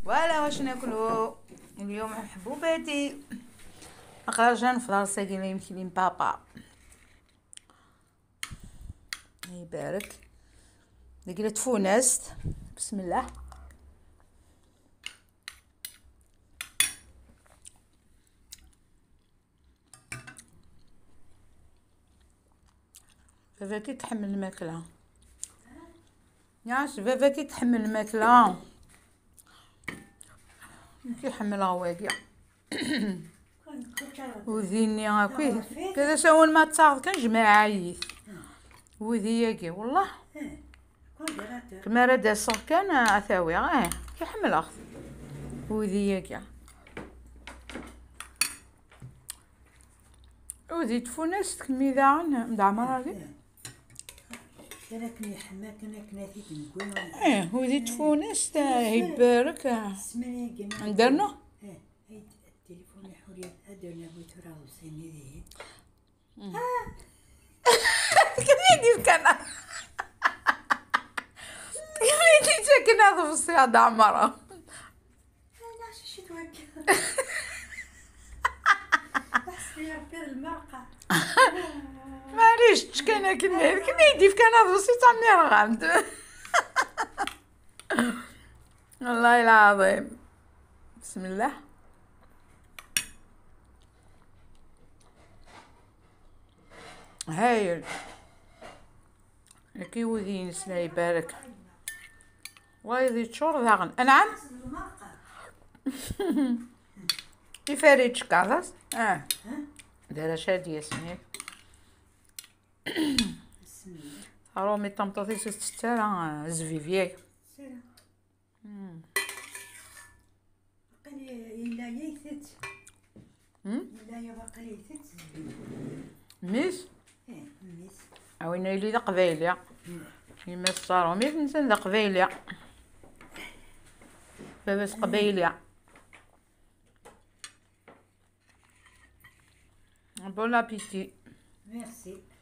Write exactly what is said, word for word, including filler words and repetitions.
فوالا واش ناكلو اليوم حبوباتي. خرجنا نفطر ساقينا يمكن بابا يبارك داك تفونست. بسم الله. فافاكي تحمل الماكله ياش فافاكي تحمل الماكله كيحملها واقع وذيني هاكي كذا سوون ما تصاغ كنجمع عييت وذي ياكي والله كما راه داسه كان اثاوي اه كيحملها وذي ياكي وذي تفونست كميدا عن دعمر هذه كنا كنا حما كنا كنا فيك نقول اه وذي تفونست يبارك ندرنا اه هاي التليفون حوريه ادرنا بترا وسميري كيف كان كيف كان هذا في الصيادة عمرة انا شو توكل بس يا بير المرقه معليش كان كنا كنا يديف كان هذا بسيط عمي رغمت والله العظيم. بسم الله. هايل كي ودي نسلا يبارك وايدي تشور ذاغن انعم يفاريد شكاراس اه دايره شاديه سميك رومي طمطاطي ستة زفيفيك إلا يثت إلا يبقى يثت ميس إيه ميس أوين يلي ذا قبايليا كيما الصارو ميس نسان ذا قبايليا باباس قبايليا. بون ابيتي. ميرسي.